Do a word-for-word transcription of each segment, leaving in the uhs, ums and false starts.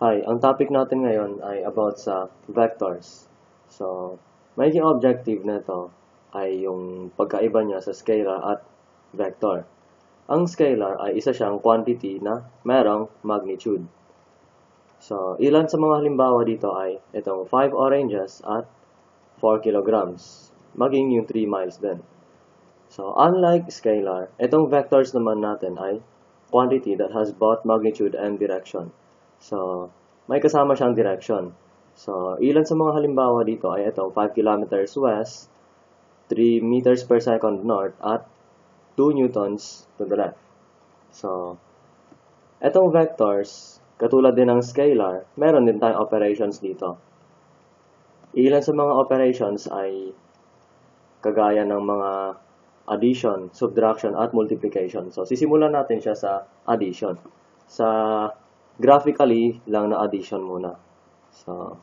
Hi, ang topic natin ngayon ay about sa vectors. So, magiging objective nito ay yung pagkaiba niya sa scalar at vector. Ang scalar ay isa siyang quantity na merong magnitude. So, ilan sa mga halimbawa dito ay itong five oranges at four kilograms, maging yung three miles din. So, unlike scalar, itong vectors naman natin ay quantity that has both magnitude and direction. So, may kasama siyang direction. So, ilan sa mga halimbawa dito ay itong five kilometers west, three meters per second north, at two newtons to the left. So, itong vectors, katulad din ng scalar, meron din tayong operations dito. Ilan sa mga operations ay kagaya ng mga addition, subtraction, at multiplication. So, sisimulan natin siya sa addition. Sa graphically lang na addition muna. So,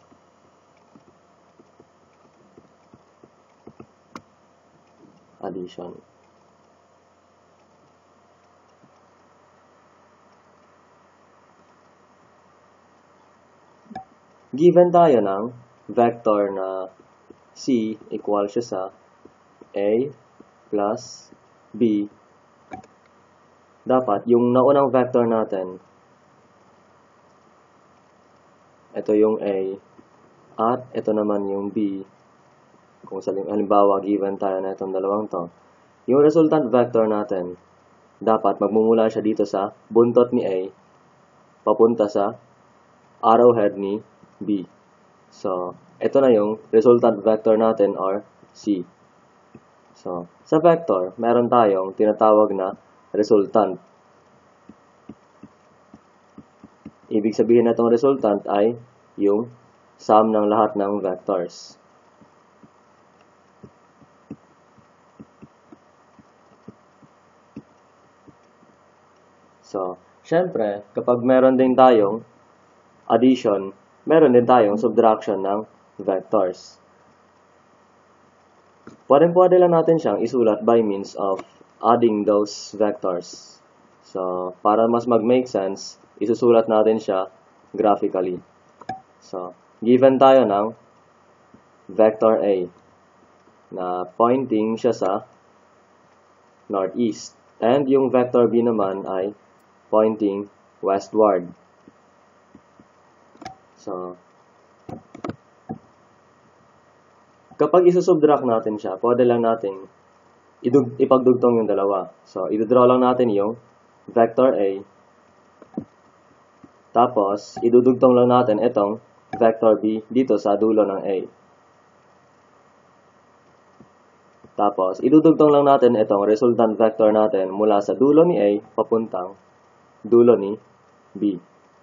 addition. Given tayo ng vector na C equal siya sa A plus B, dapat yung naunang vector natin, ito yung A, at ito naman yung B. Kung sa halimbawa, given tayo na itong dalawang to, yung resultant vector natin, dapat magmumula siya dito sa buntot ni A, papunta sa arrowhead ni B. So, ito na yung resultant vector natin or C. So, sa vector, meron tayong tinatawag na resultant. Ibig sabihin na itong resultant ay yung sum ng lahat ng vectors. So, syempre, kapag meron din tayong addition, meron din tayong subtraction ng vectors. Pwede-pwede lang natin siyang isulat by means of adding those vectors. So, para mas mag-make sense, isusulat natin siya graphically. So, given tayo ng vector A na pointing siya sa northeast, and yung vector B naman ay pointing westward. So, kapag isusubtract natin siya, pwede lang natin ipagdugtong yung dalawa. So, idodraw lang natin yung vector A, tapos idudugtong lang natin itong vector B dito sa dulo ng A. Tapos, idudugtong lang natin itong resultant vector natin mula sa dulo ni A papuntang dulo ni B.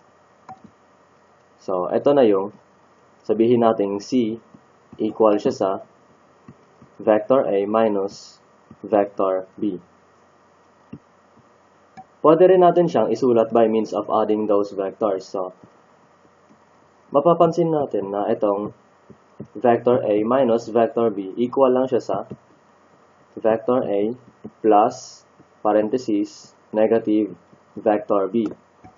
So, ito na yung sabihin natin C equal siya sa vector A minus vector B. Pwede rin natin siyang isulat by means of adding those vectors. So, mapapansin natin na itong vector A minus vector B equal lang siya sa vector A plus parenthesis negative vector B.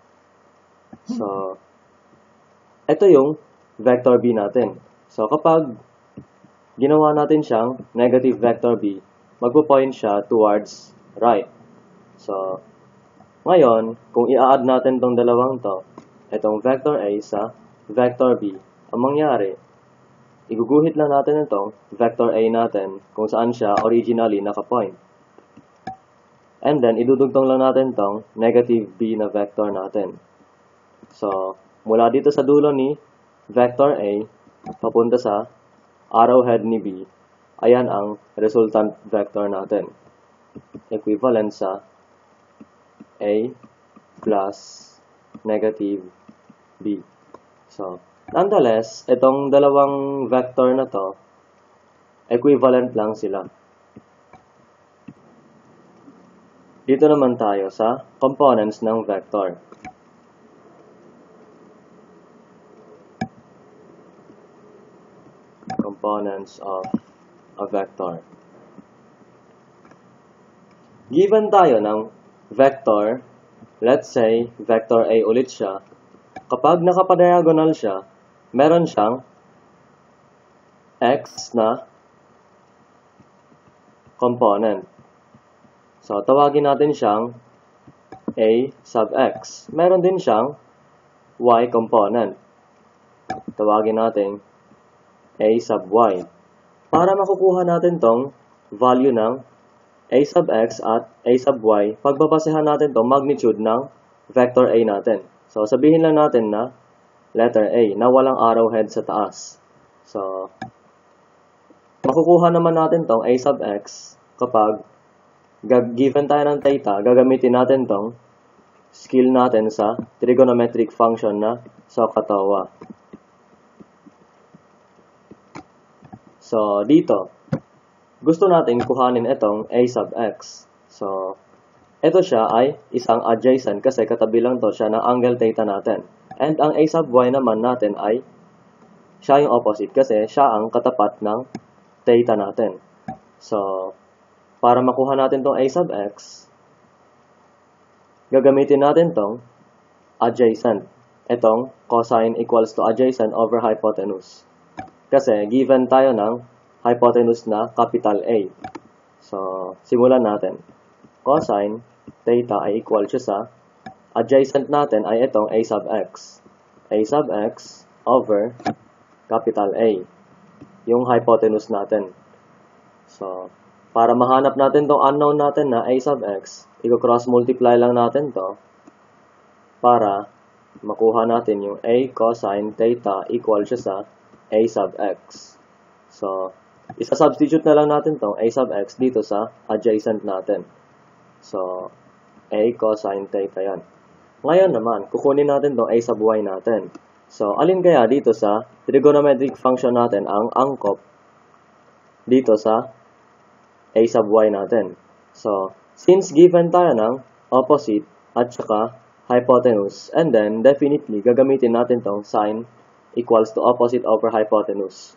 So, ito yung vector B natin. So, kapag ginawa natin siyang negative vector B, magpo-point siya towards right. So, ngayon, kung i-add natin tong dalawang to, itong vector A sa vector B, ang mangyari, iguguhit lang natin itong vector A natin kung saan siya originally nakapoint. And then, idudugtong lang natin tong negative B na vector natin. So, mula dito sa dulo ni vector A, papunta sa arrowhead ni B, ayan ang resultant vector natin. Equivalent sa A plus negative B. So, nonetheless, itong dalawang vector na to, equivalent lang sila. Dito naman tayo sa components ng vector. Components of a vector. Given tayo ng vector, let's say, vector A ulit siya, kapag nakapadiagonal siya, meron siyang x na component. So, tawagin natin siyang a sub x. Meron din siyang y component. Tawagin natin a sub y. Para makukuha natin tong value ng a sub x at a sub y, pagbabasehan natin tong magnitude ng vector a natin. So, sabihin lang natin na letter A na walang arrowhead sa taas. So, makukuha naman natin tong a sub x kapag given tayo ng theta, gagamitin natin tong skill natin sa trigonometric function na SOHCAHTOA. So, dito, gusto natin kuhanin itong a sub x. So, ito siya ay isang adjacent kasi katabi lang to siya ng angle theta natin. And ang a sub y naman natin ay siya yung opposite kasi siya ang katapat ng theta natin. So, para makuha natin tong a sub x, gagamitin natin tong adjacent. Itong cosine equals to adjacent over hypotenuse. Kasi given tayo ng hypotenuse na capital A. So, simulan natin. Cosine theta ay equal siya sa adjacent natin ay itong a sub x. A sub x over capital A. Yung hypotenuse natin. So, para mahanap natin tong unknown natin na a sub x, i-cross multiply lang natin to para makuha natin yung a cosine theta equal siya sa a sub x. So, isa-substitute na lang natin tong a sub x dito sa adjacent natin. So, a cosine theta yan. Ngayon naman, kukunin natin tong a sub y natin. So, alin kaya dito sa trigonometric function natin ang angkop dito sa a sub y natin? So, since given tayo ng opposite at saka hypotenuse, and then definitely gagamitin natin tong sine equals to opposite over hypotenuse.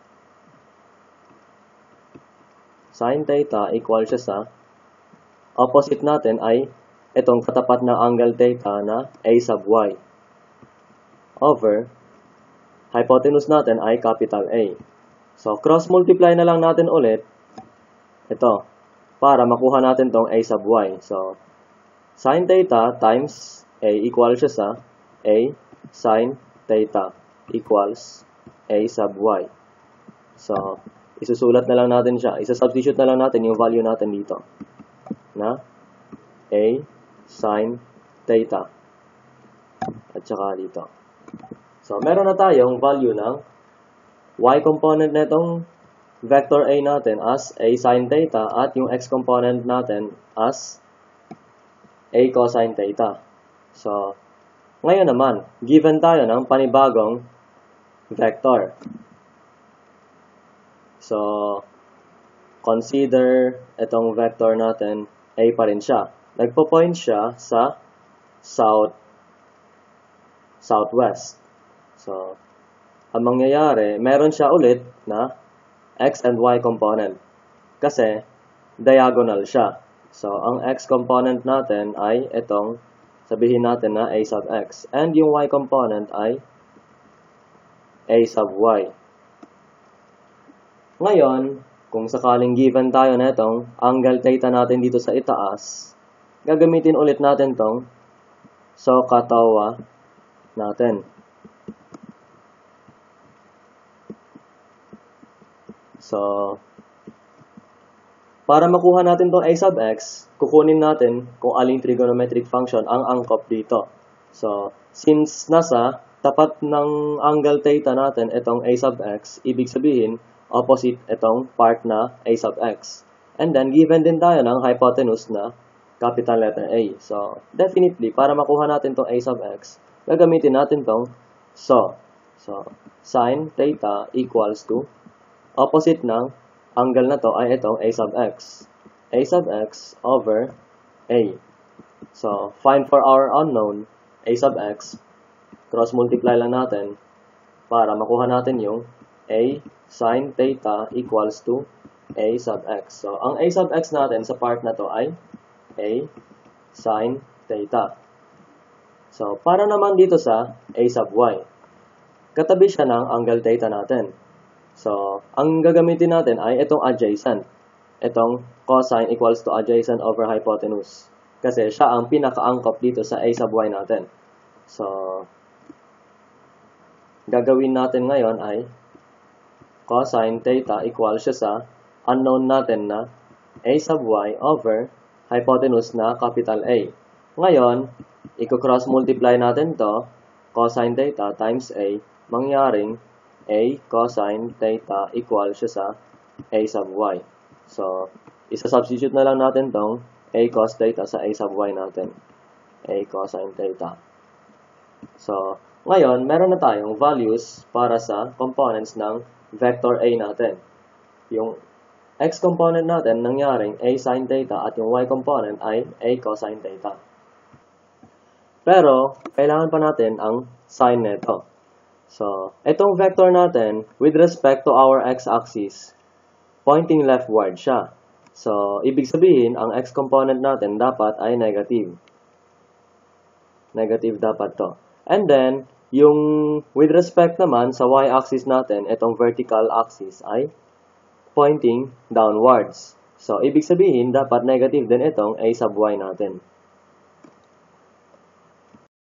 Sine theta equal siya sa opposite natin ay itong katapat na angle theta na a sub y over hypotenuse natin ay capital A. So, cross multiply na lang natin ulit ito para makuha natin tong a sub y. So, sine theta times a equal siya sa a sine theta equals a sub y. So, isusulat na lang natin siya. Isa-substitute na lang natin yung value natin dito na a sine theta at saka dito. So, meron na tayong value ng y component na itong vector a natin as a sine theta at yung x component natin as a cosine theta. So, ngayon naman, given tayo ng panibagong vector. So, consider itong vector natin a pa rin siya. Nagpo-point siya sa south, southwest. So, ang mangyayari, meron siya ulit na x and y component. Kasi, diagonal siya. So, ang x component natin ay itong, sabihin natin na a sub x. And yung y component ay a sub y. Ngayon, kung sakaling given tayo na itong angle theta natin dito sa itaas, gagamitin ulit natin tong SOHCAHTOA natin. So, para makuha natin tong a sub x, kukunin natin kung aling trigonometric function ang angkop dito. So, since nasa tapat ng angle theta natin itong a sub x, ibig sabihin, opposite itong part na a sub x. And then, given din tayo ng hypotenuse na capital letter A. So, definitely, para makuha natin tong a sub x, gagamitin natin tong SO. So, sine theta equals to opposite ng angle na to ay itong a sub x. A sub x over a. So, find for our unknown, a sub x, cross multiply lang natin para makuha natin yung a sine theta equals to a sub x. So, ang a sub x natin sa part na to ay a sine theta. So, para naman dito sa a sub y, katabi siya ng angle theta natin. So, ang gagamitin natin ay itong adjacent. Itong cosine equals to adjacent over hypotenuse. Kasi siya ang pinaka-angkop dito sa a sub y natin. So, gagawin natin ngayon ay cosine theta equals siya sa unknown natin na a sub y over hypotenuse na capital A. Ngayon, i-cross multiply natin to, cosine theta times A, mangyaring A cosine theta equals siya sa a sub y. So, isa-substitute na lang natin tong a cos theta sa a sub y natin. A cosine theta. So, ngayon, meron na tayong values para sa components ng vector A natin. Yung x component natin nangyaring a sin theta at yung y component ay a cosine theta. Pero, kailangan pa natin ang sign nito. So, itong vector natin, with respect to our x-axis, pointing leftward siya. So, ibig sabihin, ang x component natin dapat ay negative. Negative dapat to. And then, yung with respect naman sa y-axis natin, itong vertical axis ay pointing downwards. So, ibig sabihin, dapat negative din itong a sub y natin.